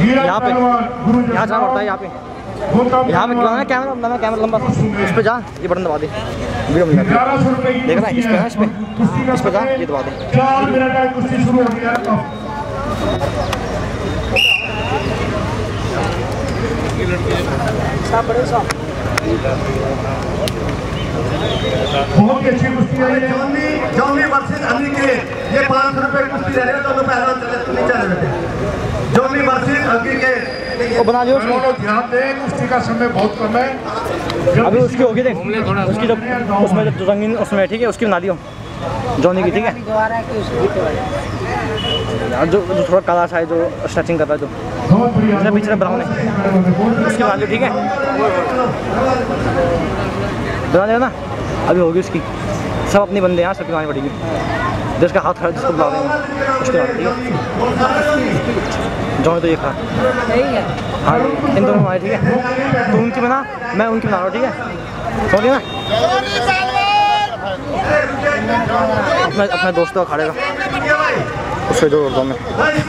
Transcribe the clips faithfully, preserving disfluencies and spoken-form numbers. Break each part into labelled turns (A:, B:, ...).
A: यहाँ पे यहाँ जाना पड़ता है, यहाँ पे यहाँ पे क्या कैमरा ना कैमरा लंबा इस पे जा, ये बटन दबा दे, वीडियो मिल जाती है। देखना इस पे, इस पे इस पे जा, ये दबा दे।
B: बहुत अच्छी कुश्ती है जॉनी जॉनी वर्सेस अली के, ये पाँच सौ रुपए कुश्ती ले रहे हैं दोनों पहलवान चले नीचे चले बैठे। जॉनी वर्सेस अली के
A: वो बना दियो,
B: ध्यान दें कुश्ती का समय बहुत कम है।
A: अभी उसकी होगी देख, उसकी जब उसमें जब रंगीन उसमें ठीक है, उसकी बना दियो जॉनी की, ठीक है। जो जो थोड़ा काला सा है, जो स्ट्रेचिंग कर रहा है, जो पीछे ब्राउन है, उसकी बना दियो, ठीक है। बना देना ना, अभी होगी उसकी। सब अपने बंदे यहाँ, सबकी बनानी पड़ेगी। जिसका हाथ खड़ा जिसको बुला देंगे उसके बाद, ठीक है। जॉनी तो ये खा हाँ, इन दोनों हमारे, ठीक है। तो उनकी बना, मैं उनकी बना रहा हूँ, ठीक है। समझ गया ना, अपने अपने दोस्तों का खड़ेगा उससे जो उर्दू में।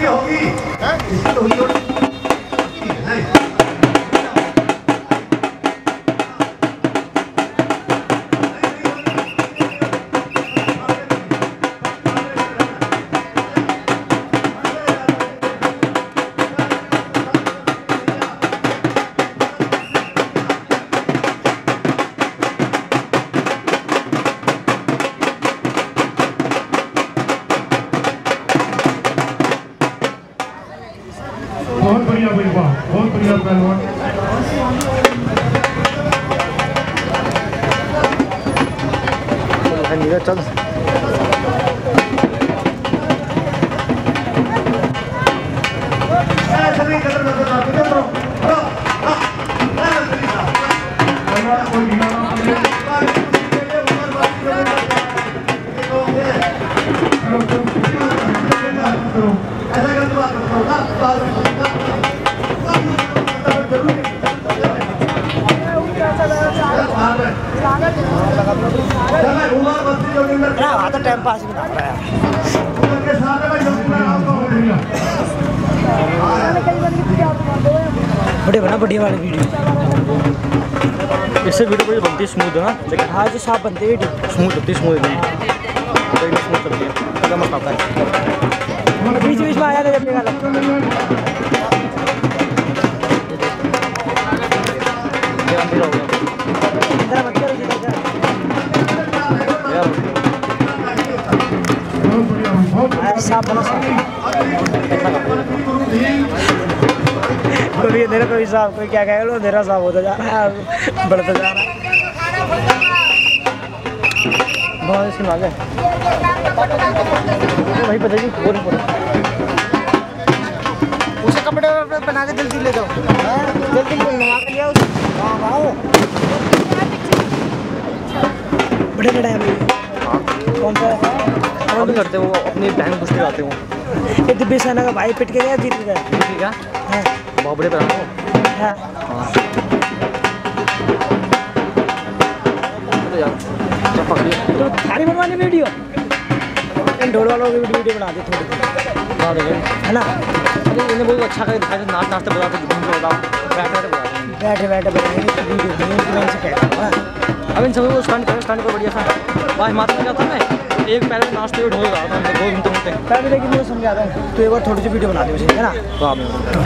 B: बहुत बढ़िया भाई, वाह बहुत बढ़िया पहलवान।
A: चल टाइम पास भी ना रहा है। बड़े बना बढ़िया वाली वीडियो, इससे वीडियो बड़ी बनती है स्मूथ है ना, लेकिन हाँ जो साफ बनती है वीडियो स्मूथ होती है, स्मूथ नहीं स्मूथ चलती है, ऐसा मत आता है। बीच बीच में आया था जब निकाला साफ बना साफ कोई अंधेरा कोई साफ, कोई क्या कहेगा, अंधेरा साफ होता जा रहा है, बढ़ता जा रहा है। बहुत इसकी मांग है वही पता जी, बोल उसे कपड़े बना के जल्दी ले जाओ, जल्दी नवा के लिया उसे। बड़े बड़े हैं कौन सा कौन भी करते वो अपनी बहन पूछते आते वो। ये दिव्य सेना का भाई पिट के गया, जीत गया, जीत गया है बहुत बड़े बना है। तो थारी बनवानी वीडियो, इन ढोल वालों की वीडियो बना दी थोड़ी, बना देंगे है ना। इन्हें बहुत अच्छा कर दिखाया, नाच नाचते बताते, घूम के बताओ, बैठे बैठे बैठे बैठे बताएंगे वीडियो से कहता हूँ। अब इन सभी को स्टंट करो, स्टंट को बढ़िया सा भाई माता में जाता मैं एक पैर में नाचते हुए ढोल रहा था, दो घंटे घंटे पैर, लेकिन मैं समझा रहा हूँ तो एक बार थोड़ी सी वीडियो बना दी मुझे, है ना। तो आप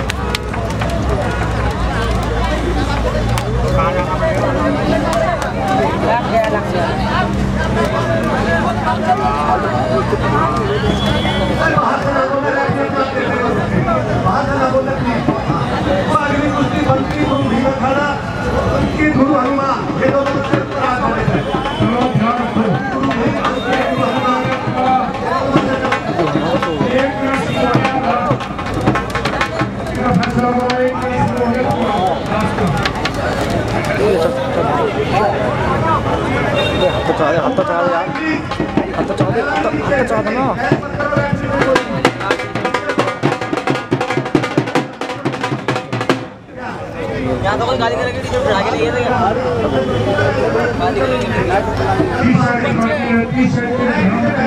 A: हाथ चढ़ा दे, हाथ चढ़ा दे यार, हाथ चढ़ा दे, हाथ चढ़ा दे ना। यहाँ तो कोई गाली करेगी जो डरा के लिए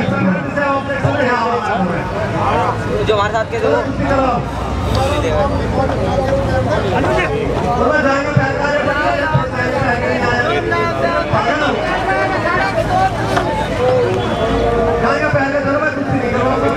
A: जो हमारे साथ के दो
B: जाएंगे पहले चलो मैं कुछ नहीं करूँगा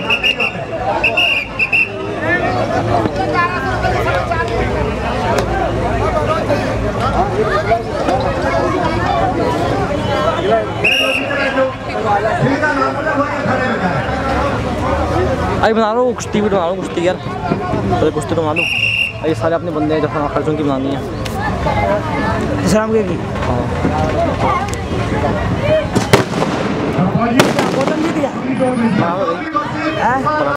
A: अरे बना लो कुश्ती भी बना लो कुश्ती यार तो कुश्ती तो बना लो ये सारे अपने बंदे हैं जो खर्चों की बनानी है इस्लाम के की हाँ